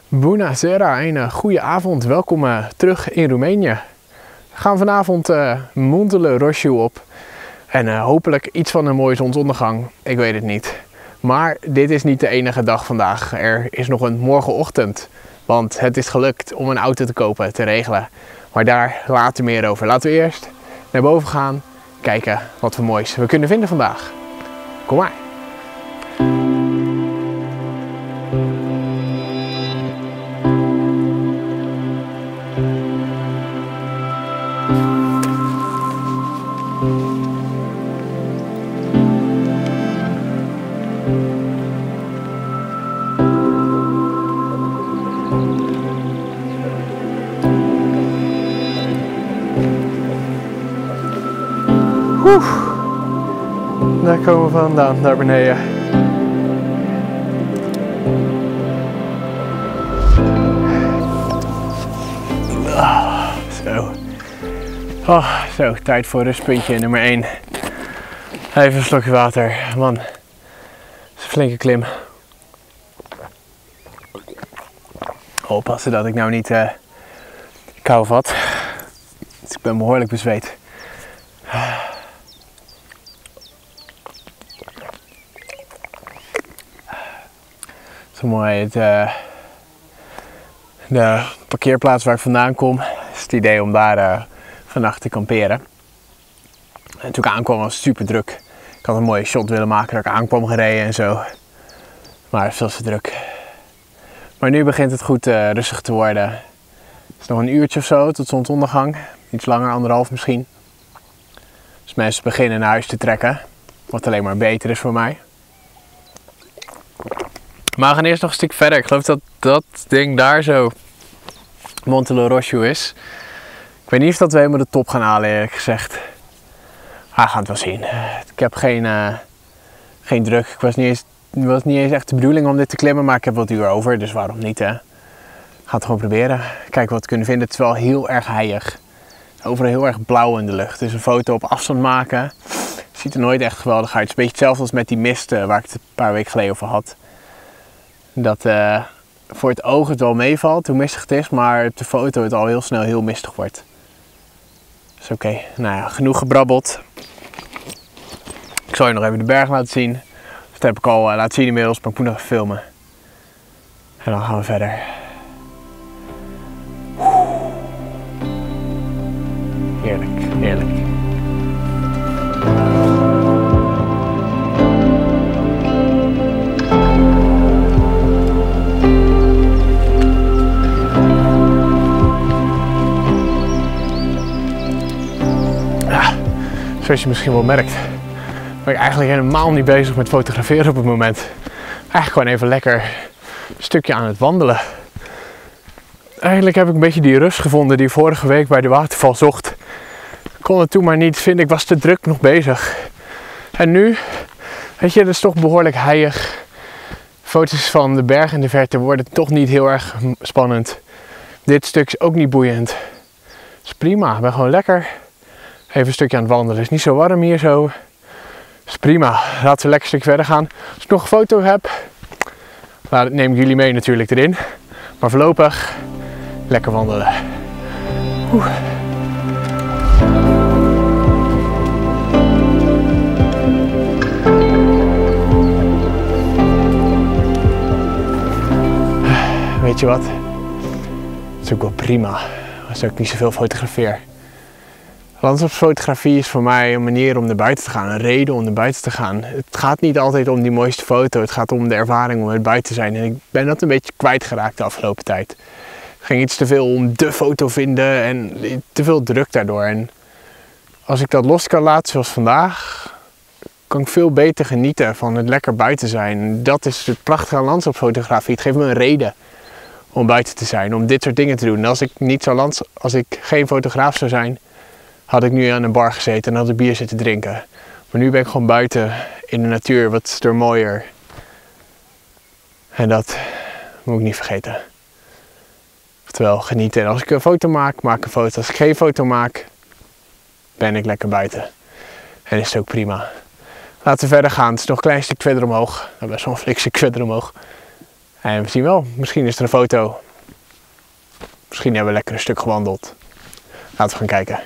Bunăseara, een goede avond. Welkom terug in Roemenië. We gaan vanavond Muntele Roșu op. En hopelijk iets van een mooie zonsondergang. Ik weet het niet. Maar dit is niet de enige dag vandaag. Er is nog een morgenochtend. Want het is gelukt om een auto te kopen, te regelen. Maar daar later meer over. Laten we eerst naar boven gaan. Kijken wat voor moois we kunnen vinden vandaag. Kom maar. Daar komen we vandaan, naar beneden. Zo. Zo, tijd voor rustpuntje nummer 1. Even een slokje water. Man, dat is een flinke klim. Oppassen dat ik nou niet kou vat. Dus ik ben behoorlijk bezweet. Zo mooi, de parkeerplaats waar ik vandaan kom, is het idee om daar vannacht te kamperen. En toen ik aankwam was het super druk. Ik had een mooie shot willen maken dat ik aankwam gereden en zo. Maar het is veel te druk. Maar nu begint het goed rustig te worden. Het is nog een uurtje of zo tot zonsondergang. Iets langer, 1,5 misschien. Dus mensen beginnen naar huis te trekken. Wat alleen maar beter is voor mij. Maar we gaan eerst nog een stuk verder. Ik geloof dat dat ding daar zo Muntele Roșu is. Ik weet niet of dat we helemaal de top gaan halen, eerlijk gezegd. We gaan het wel zien. Ik heb geen druk. Het was niet eens echt de bedoeling om dit te klimmen, maar ik heb wat uur over, dus waarom niet, hè? Ga het gewoon proberen. Kijken wat we kunnen vinden. Het is wel heel erg heilig. Overal heel erg blauw in de lucht. Dus een foto op afstand maken ziet er nooit echt geweldig uit. Het is een beetje hetzelfde als met die mist waar ik het een paar weken geleden over had. Dat voor het oog het wel meevalt hoe mistig het is, maar op de foto het al heel snel heel mistig wordt. Dus oké, nou ja, genoeg gebrabbeld. Ik zal je nog even de berg laten zien. Dat heb ik al laten zien inmiddels, maar ik moet nog even filmen. En dan gaan we verder. Heerlijk, heerlijk. Zoals je misschien wel merkt, ben ik eigenlijk helemaal niet bezig met fotograferen op het moment. Eigenlijk gewoon even lekker een stukje aan het wandelen. Eigenlijk heb ik een beetje die rust gevonden die ik vorige week bij de waterval zocht. Ik kon het toen maar niet vinden, ik was te druk nog bezig. En nu, weet je, dat is toch behoorlijk heilig. Foto's van de berg in de verte worden toch niet heel erg spannend. Dit stuk is ook niet boeiend. Dat is prima, ik ben gewoon lekker. Even een stukje aan het wandelen. Het is niet zo warm hier zo. Dat is prima. Laten we lekker een stukje verder gaan. Als ik nog een foto heb, dan neem ik jullie mee natuurlijk erin. Maar voorlopig lekker wandelen. Weet je wat? Dat is ook wel prima. Als ik niet zoveel fotografeer. Landschapsfotografie is voor mij een manier om naar buiten te gaan, een reden om naar buiten te gaan. Het gaat niet altijd om die mooiste foto, het gaat om de ervaring om er buiten te zijn. En ik ben dat een beetje kwijtgeraakt de afgelopen tijd. Het ging iets te veel om de foto vinden en te veel druk daardoor. En als ik dat los kan laten zoals vandaag, kan ik veel beter genieten van het lekker buiten zijn. Dat is het prachtige aan landschapsfotografie. Het geeft me een reden om buiten te zijn, om dit soort dingen te doen. En als ik geen fotograaf zou zijn, had ik nu aan een bar gezeten en had ik bier zitten drinken. Maar nu ben ik gewoon buiten in de natuur, wat is er mooier. En dat moet ik niet vergeten. Oftewel genieten. En als ik een foto maak, maak ik een foto. Als ik geen foto maak, ben ik lekker buiten. En is het ook prima. Laten we verder gaan. Het is nog een klein stuk verder omhoog. Nou, best wel een flink stuk verder omhoog. En we zien wel, misschien is er een foto. Misschien hebben we lekker een stuk gewandeld. Laten we gaan kijken.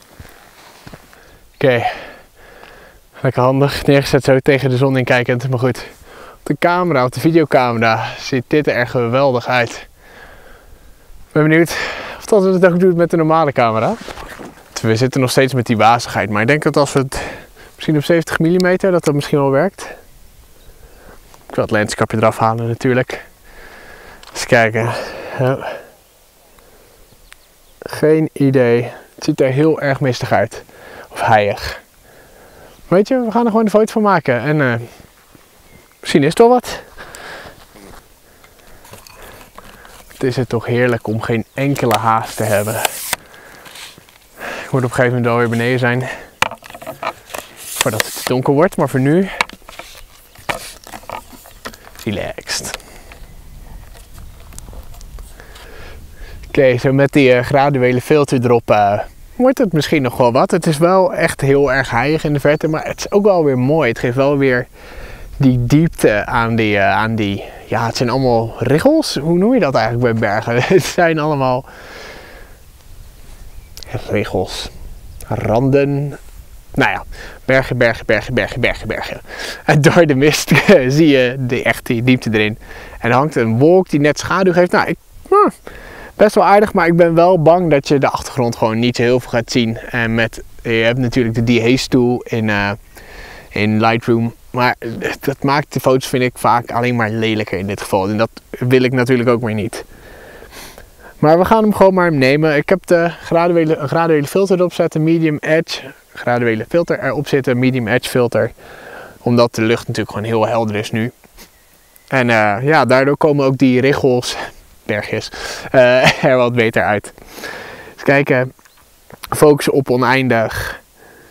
Oké. Lekker handig neergezet zo tegen de zon in kijkend. Maar goed, op de camera, op de videocamera ziet dit er geweldig uit. Ik ben benieuwd of dat het ook doet met de normale camera. We zitten nog steeds met die wazigheid, maar ik denk dat als we het misschien op 70 mm dat misschien wel werkt. Ik wil het lenskapje eraf halen natuurlijk. Eens kijken. Oh. Geen idee. Het ziet er heel erg mistig uit. Of heilig. Weet je, we gaan er gewoon een foto van maken. En misschien is het wel wat. Het is het toch heerlijk om geen enkele haast te hebben. Ik moet op een gegeven moment wel weer beneden zijn. Voordat het te donker wordt. Maar voor nu... relaxed. Oké, zo met die graduele filter erop wordt het misschien nog wel wat. Het is wel echt heel erg heilig in de verte, maar het is ook wel weer mooi. Het geeft wel weer die diepte aan die ja, het zijn allemaal riggels. Hoe noem je dat eigenlijk bij bergen? Het zijn allemaal riggels, randen. Nou ja, bergen. En door de mist zie je echt die diepte erin. En er hangt een wolk die net schaduw geeft. Nou, best wel aardig, maar ik ben wel bang dat je de achtergrond gewoon niet zo heel veel gaat zien. En je hebt natuurlijk de de-haze tool in Lightroom. Maar dat maakt de foto's, vind ik, vaak alleen maar lelijker in dit geval. En dat wil ik natuurlijk ook weer niet. Maar we gaan hem gewoon maar nemen. Ik heb de graduele filter erop zetten, medium edge. Graduele filter erop zitten, medium edge filter. Omdat de lucht natuurlijk gewoon heel helder is nu. En ja, daardoor komen ook die riggels, bergjes, er wat beter uit. Eens kijken. Focussen op oneindig.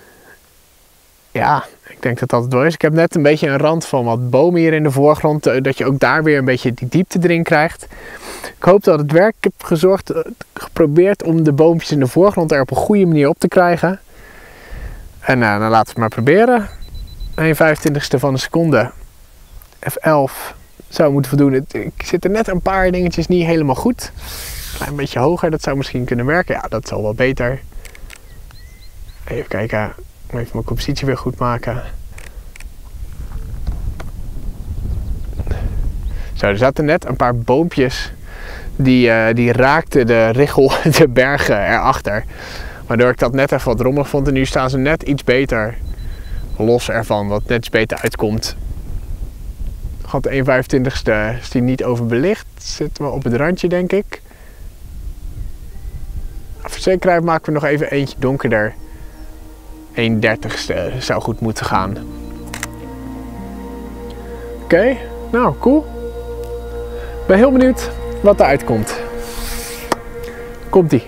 Ja, ik denk dat dat het wel is. Ik heb net een beetje een rand van wat bomen hier in de voorgrond. Dat je ook daar weer een beetje die diepte erin krijgt. Ik hoop dat het werkt. Ik heb geprobeerd om de boompjes in de voorgrond er op een goede manier op te krijgen. En dan laten we het maar proberen. 1/25ste van een seconde. F11 zou moeten voldoen. Ik zit er net een paar dingetjes niet helemaal goed. Een klein beetje hoger, dat zou misschien kunnen werken. Ja, dat zal wel beter. Even kijken. Even mijn compositie weer goed maken. Zo, er zaten net een paar boompjes. Die raakten de riggel, de bergen erachter. Waardoor ik dat net even wat rommelig vond. En nu staan ze net iets beter los ervan. Wat net iets beter uitkomt. Gaat de 1/25ste, is die niet overbelicht. Zitten we op het randje, denk ik. Voor zekerheid maken we nog even eentje donkerder. 1/30ste zou goed moeten gaan. Oké, nou cool. Ik ben heel benieuwd wat eruit komt. Komt-ie.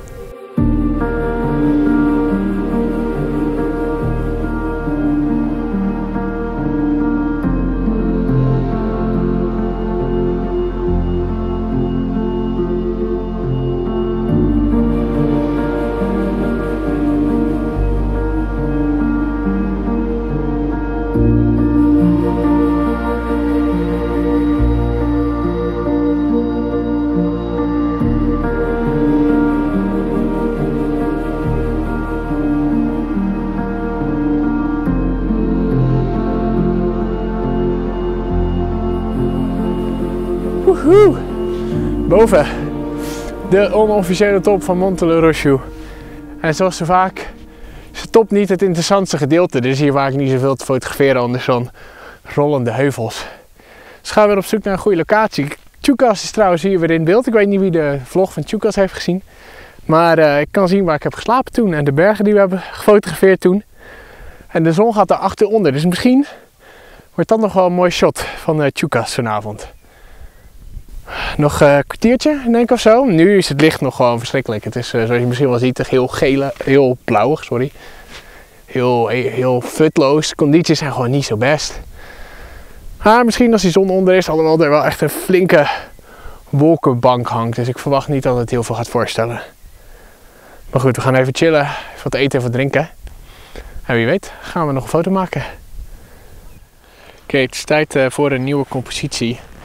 Woehoe! Boven de onofficiële top van Monte Le Rocheux. En zoals zo vaak is de top niet het interessantste gedeelte. Er is hier vaak niet zoveel te fotograferen anders dan rollende heuvels. Dus gaan we weer op zoek naar een goede locatie. Tjukas is trouwens hier weer in beeld. Ik weet niet wie de vlog van Tjukas heeft gezien. Maar ik kan zien waar ik heb geslapen toen en de bergen die we hebben gefotografeerd toen. En de zon gaat daar achteronder. Dus misschien wordt dat nog wel een mooi shot van Tjukas vanavond. Nog een kwartiertje, denk ik, of zo. Nu is het licht nog gewoon verschrikkelijk. Het is, zoals je misschien wel ziet, heel blauwig, sorry. Heel futloos. De condities zijn gewoon niet zo best. Maar misschien als die zon onder is, alhoewel er wel echt een flinke wolkenbank hangt. Dus ik verwacht niet dat het heel veel gaat voorstellen. Maar goed, we gaan even chillen, even wat eten en wat drinken. En wie weet, gaan we nog een foto maken. Oké, het is tijd voor een nieuwe compositie.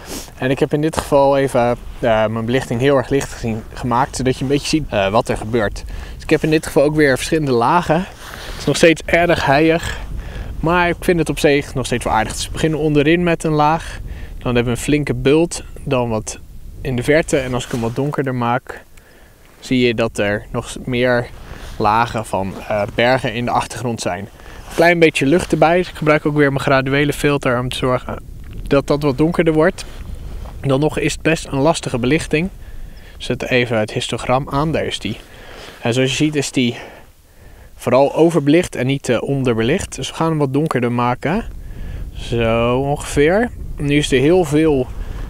En ik heb in dit geval even mijn belichting heel erg licht gemaakt, zodat je een beetje ziet wat er gebeurt. Dus ik heb in dit geval ook weer verschillende lagen. Het is nog steeds erg heilig, maar ik vind het op zich nog steeds wel aardig. Dus we beginnen onderin met een laag, dan hebben we een flinke bult, dan wat in de verte. En als ik hem wat donkerder maak, zie je dat er nog meer lagen van bergen in de achtergrond zijn. Een klein beetje lucht erbij, dus ik gebruik ook weer mijn graduele filter om te zorgen dat dat wat donkerder wordt. Dan nog is het best een lastige belichting. Zet even het histogram aan, daar is die. En zoals je ziet is die vooral overbelicht en niet onderbelicht. Dus we gaan hem wat donkerder maken. Zo ongeveer. Nu is er heel veel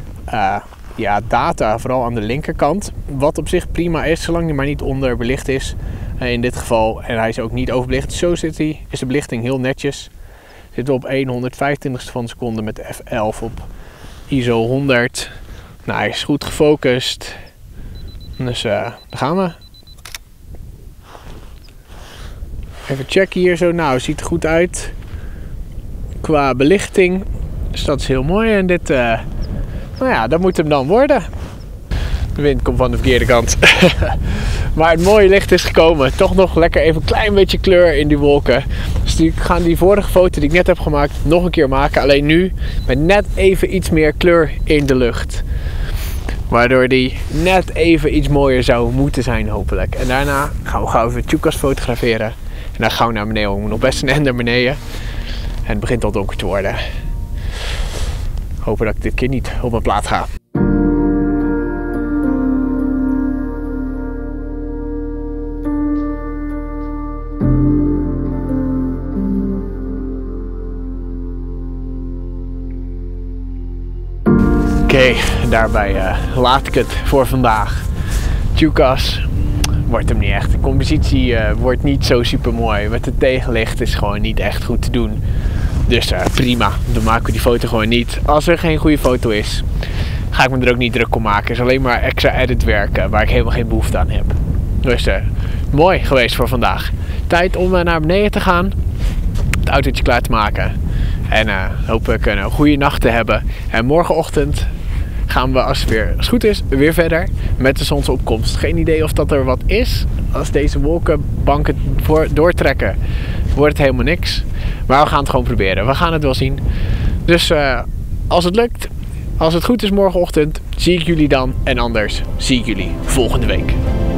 data, vooral aan de linkerkant. Wat op zich prima is, zolang hij maar niet onderbelicht is. In dit geval, en hij is ook niet overbelicht. Zo is de belichting heel netjes. Zitten we op 1/125ste van een seconde met f11 op ISO 100. Nou, hij is goed gefocust. Dus daar gaan we. Even checken hier zo. Nou, ziet er goed uit. Qua belichting. Dus dat is heel mooi. En dit, dat moet hem dan worden. De wind komt van de verkeerde kant. Maar het mooie licht is gekomen. Toch nog lekker even een klein beetje kleur in die wolken. Dus ik ga die vorige foto die ik net heb gemaakt nog een keer maken. Alleen nu met net even iets meer kleur in de lucht. Waardoor die net even iets mooier zou moeten zijn hopelijk. En daarna gaan we gauw even Tjukas fotograferen. En dan gaan we naar beneden. We moeten nog best een end naar beneden. En het begint al donker te worden. Hopen dat ik dit keer niet op mijn plaat ga. Oké, daarbij laat ik het voor vandaag. Tjukas wordt hem niet echt. De compositie wordt niet zo super mooi. Met het tegenlicht is gewoon niet echt goed te doen. Dus prima, dan maken we die foto gewoon niet. Als er geen goede foto is, ga ik me er ook niet druk om maken. Het is alleen maar extra editwerk waar ik helemaal geen behoefte aan heb. Dus mooi geweest voor vandaag. Tijd om naar beneden te gaan. Het autootje klaar te maken. En hopelijk een goede nacht te hebben. En morgenochtend gaan we, als het goed is, weer verder met de zonsopkomst. Geen idee of dat er wat is. Als deze wolkenbanken doortrekken, wordt het helemaal niks. Maar we gaan het gewoon proberen. We gaan het wel zien. Dus als het lukt, als het goed is morgenochtend, zie ik jullie dan. En anders zie ik jullie volgende week.